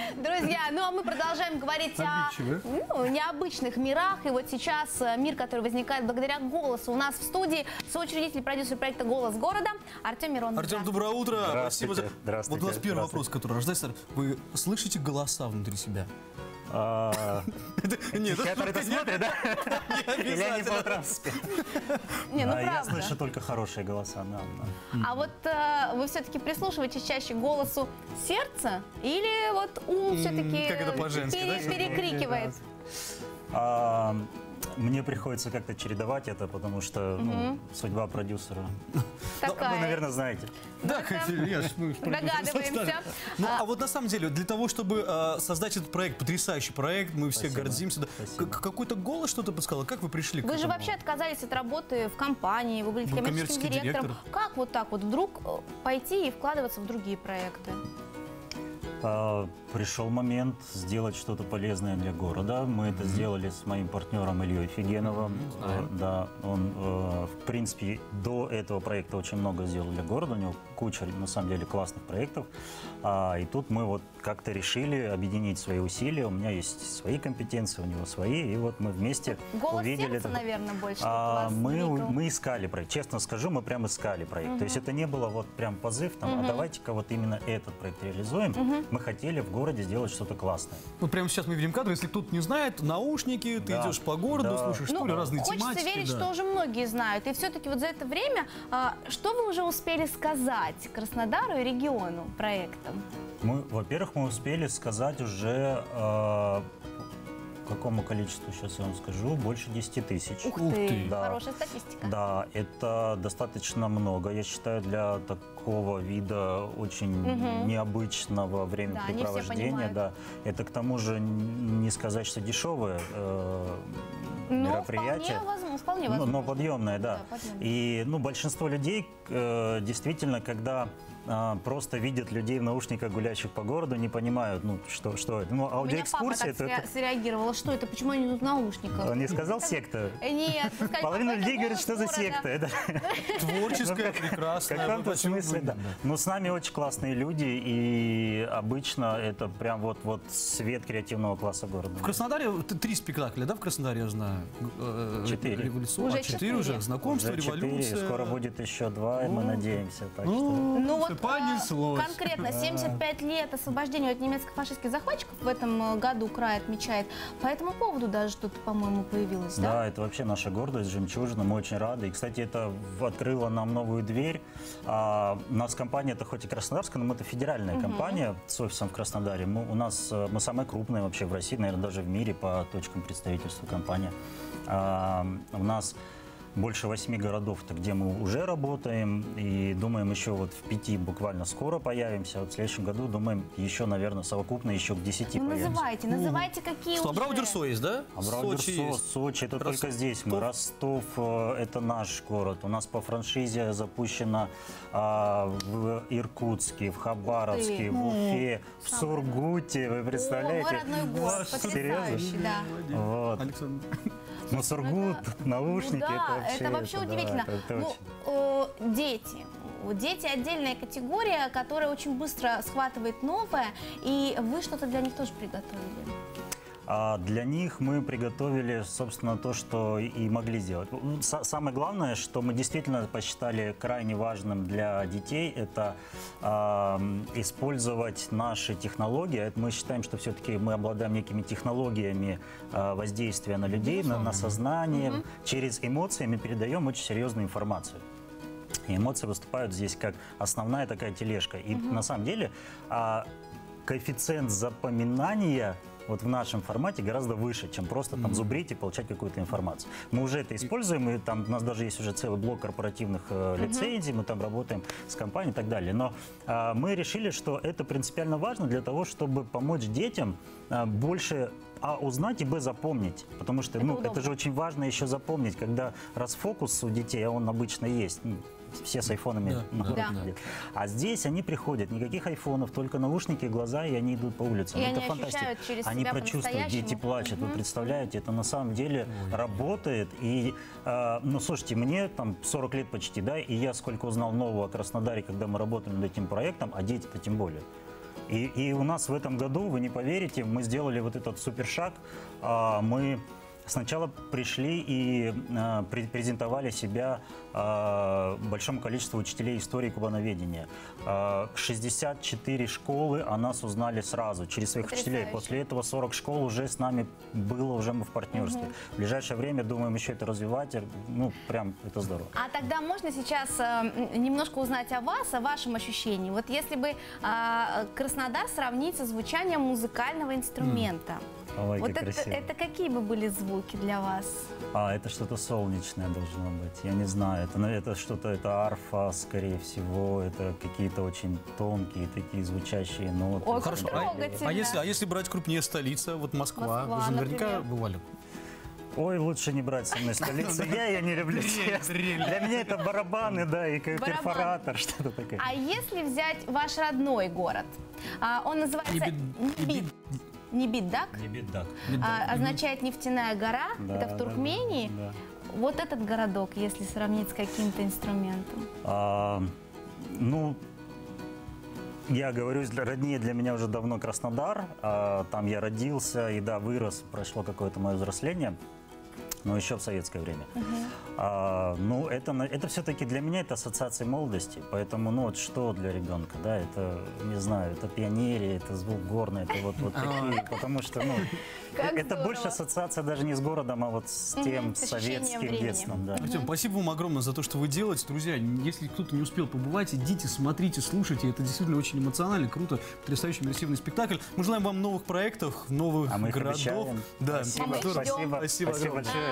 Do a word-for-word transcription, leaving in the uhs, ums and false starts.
Друзья, ну а мы продолжаем говорить о ну, необычных мирах. И вот сейчас мир, который возникает благодаря голосу. У нас в студии соучредитель, продюсер проекта «Голос города» Артем Миронов. Артем, доброе утро. Здравствуйте. Спасибо за... Здравствуйте. Вот у нас первый вопрос, который рождается. Вы слышите голоса внутри себя? Психиатр это смотрит, да? Или они по утрам спят? Не, ну Я правда. слышу только хорошие голоса, да. А вот э, вы все-таки прислушиваетесь чаще к голосу сердца или вот ум все-таки как это по-женски, да? перекрикивает? А, Мне приходится как-то чередовать это, потому что ну, судьба продюсера. Такая. Вы, наверное, знаете. Да, я ж- мы ж Догадываемся. Ну, а вот на самом деле, для того, чтобы э, создать этот проект, потрясающий проект, мы все Спасибо. гордимся. Да. Спасибо. К- Какой-то голос что-то подсказал? Как вы пришли к Вы же этому? вообще отказались от работы в компании, вы были Вы коммерческим коммерческий директором. директор. Как вот так вот вдруг э, пойти и вкладываться в другие проекты? А, Пришел момент сделать что-то полезное для города. Мы это сделали с моим партнером Ильей Фигеновым. Э, Да, он, э, в принципе, до этого проекта очень много сделал для города. У него куча, на самом деле, классных проектов. А, И тут мы вот как-то решили объединить свои усилия. У меня есть свои компетенции, у него свои. И вот мы вместе Голос увидели... сердца, это. наверное, больше А, вас мы, двигал. мы искали проект. Честно скажу, мы прям искали проект. То есть это не было вот прям позыв, там, а давайте-ка вот именно этот проект реализуем. Мы хотели в городе сделать что-то классное. Вот прямо сейчас мы видим кадры. Если кто-то не знает, наушники, ты Да. идешь по городу, Да. слушаешь Ну, что ли, разные хочется тематики. верить, да. что уже многие знают. И все-таки вот за это время, а, что вы уже успели сказать Краснодару и региону проектом? Мы, во-первых, мы успели сказать уже, э, какому количеству, сейчас я вам скажу, больше десяти тысяч. Ух, Ух ты, ты. Да. хорошая статистика. Да, это достаточно много, я считаю, для такого вида очень необычного времяпрепровождения. понимают. Да. Это к тому же н- не сказать, что дешевое э, Но мероприятие. вполне возможно. Вполне Но, возможно. но подъемное, да. Да, подъемное. И ну, большинство людей э, действительно, когда э, просто видят людей в наушниках, гуляющих по городу, не понимают, ну, что, что это. Ну, У меня папа аудиоэкскурсия, так это, сре- среагировала. Что это? Почему они идут в наушниках? Он не сказал секта? Э, Нет. вы сказали, Половина папа, это людей говорит, голос что за города. секта. Это Творческая, в прекрасная. каком-то вот о чем мы смысле, да. говорим, Но с нами очень классные люди, и обычно это прям вот, вот свет креативного класса города. В Краснодаре т- три спектакля, да, в Краснодаре, я знаю? Э, Четыре. Революцион. Уже А, четыре четыре. уже. Знакомство, Уже четыре, революция. скоро будет еще два, и мы надеемся. Так что... Ну вот понеслось. а, конкретно семьдесят пять лет освобождения от немецко-фашистских захватчиков в этом э, году край отмечает. По этому поводу даже что-то, по-моему, появилось, да? Да, это вообще наша гордость, жемчужина, мы очень рады. И, кстати, это в- открыло нам новую дверь. А, у нас компания, это хоть и краснодарская, но это федеральная компания с офисом в Краснодаре. Мы, у нас, э, мы самая крупная вообще в России, наверное, даже в мире по точкам представительства компания. А, у нас больше восьми городов, где мы уже работаем, и думаем еще вот в пяти буквально скоро появимся. А вот в следующем году думаем еще, наверное, совокупно еще к десяти Ну, появимся. называйте, называйте, какие Что, уже. Абрау-Дюрсо есть, да? Абрау-Дюрсо, Сочи Сочи, есть. это только Ростов. здесь мы. Ростов, э, это наш город. У нас по франшизе запущено а, в Иркутске, в Хабаровске, Ух ты. в Уфе, в Сургуте. Вы О, представляете? мой родной город, Серьезно? потрясающий, да. Вот. Александр. Ну, Сургут, наушники, Ну да, это вообще, это вообще да, удивительно. это- это Ну, очень- э, дети. Дети отдельная категория, которая очень быстро схватывает новое, и вы что-то для них тоже приготовили. А для них мы приготовили, собственно, то, что и могли сделать. Ну, са- Самое главное, что мы действительно посчитали крайне важным для детей, это а, использовать наши технологии. Это мы считаем, что все-таки мы обладаем некими технологиями а, воздействия на людей, на, на сознание. Через эмоции мы передаем очень серьезную информацию. И эмоции выступают здесь как основная такая тележка. И на самом деле а, коэффициент запоминания вот в нашем формате гораздо выше, чем просто там зубрить и получать какую-то информацию. Мы уже это используем, и там у нас даже есть уже целый блок корпоративных э, лицензий, мы там работаем с компанией и так далее. Но э, мы решили, что это принципиально важно для того, чтобы помочь детям э, больше а узнать и б запомнить, потому что Это ну, удобно. это же очень важно еще запомнить, когда расфокус у детей, а он обычно есть. Ну, все с айфонами Да, на да, уроке да. ходят. А здесь они приходят, никаких айфонов, только наушники, глаза, и они идут по улицам. И это они фантастика. ощущают через Они себя прочувствуют, по-настоящему. дети плачут. Вы представляете, это на самом деле работает. И, э, ну, слушайте, мне там сорок лет почти, да, и я сколько узнал нового о Краснодаре, когда мы работали над этим проектом, а дети-то тем более. И, и у нас в этом году, вы не поверите, мы сделали вот этот супершаг. А, мы сначала пришли и а, презентовали себя а, большому количеству учителей истории кубановедения. А, шестьдесят четыре школы о нас узнали сразу, через своих учителей. После этого сорок школ уже с нами было, уже мы в партнерстве. Угу. В ближайшее время думаем еще это развивать. Ну, прям это здорово. А тогда можно сейчас э, немножко узнать о вас, о вашем ощущении. Вот если бы э, Краснодар сравнить со звучанием музыкального инструмента. Mm. Ой, вот как это, красиво. это какие бы были звуки для вас? А, это что-то солнечное должно быть. Я не знаю. Это, это что-то, это арфа, скорее всего. Это какие-то очень тонкие, такие звучащие ноты. Ой, Хорошо. как А, а, если, а если брать крупнее столица, вот Москва, Москва, вы же наверняка например. бывали. Ой, лучше не брать со мной столицу. Я ее не люблю. Для меня это барабаны, да, и перфоратор, что-то такое. А если взять ваш родной город? А, он называется Нибит. Нибит-Даг? Нибит-Даг. А, означает нефтяная гора. Да, это в Туркмении. да, да. Вот этот городок, если сравнить с каким-то инструментом. А, ну, я говорю, роднее для меня уже давно Краснодар. А, там я родился и, да, вырос, прошло какое-то мое взросление. Но еще в советское время. Uh-huh. а, ну, это, это все-таки для меня это ассоциация молодости. Поэтому, ну, вот что для ребенка, да, это, не знаю, это пионерия, это звук горный, это вот, вот такие, потому что, ну, это больше ассоциация даже не с городом, а вот с тем советским детством. Да. Артем, спасибо вам огромное за то, что вы делаете. Друзья, если кто-то не успел побывать, идите, смотрите, слушайте. Это действительно очень эмоционально, круто, потрясающий иммерсивный спектакль. Мы желаем вам новых проектов, новых а мы городов. Обещаем. Да, спасибо, здорово. спасибо, Спасибо, спасибо большое.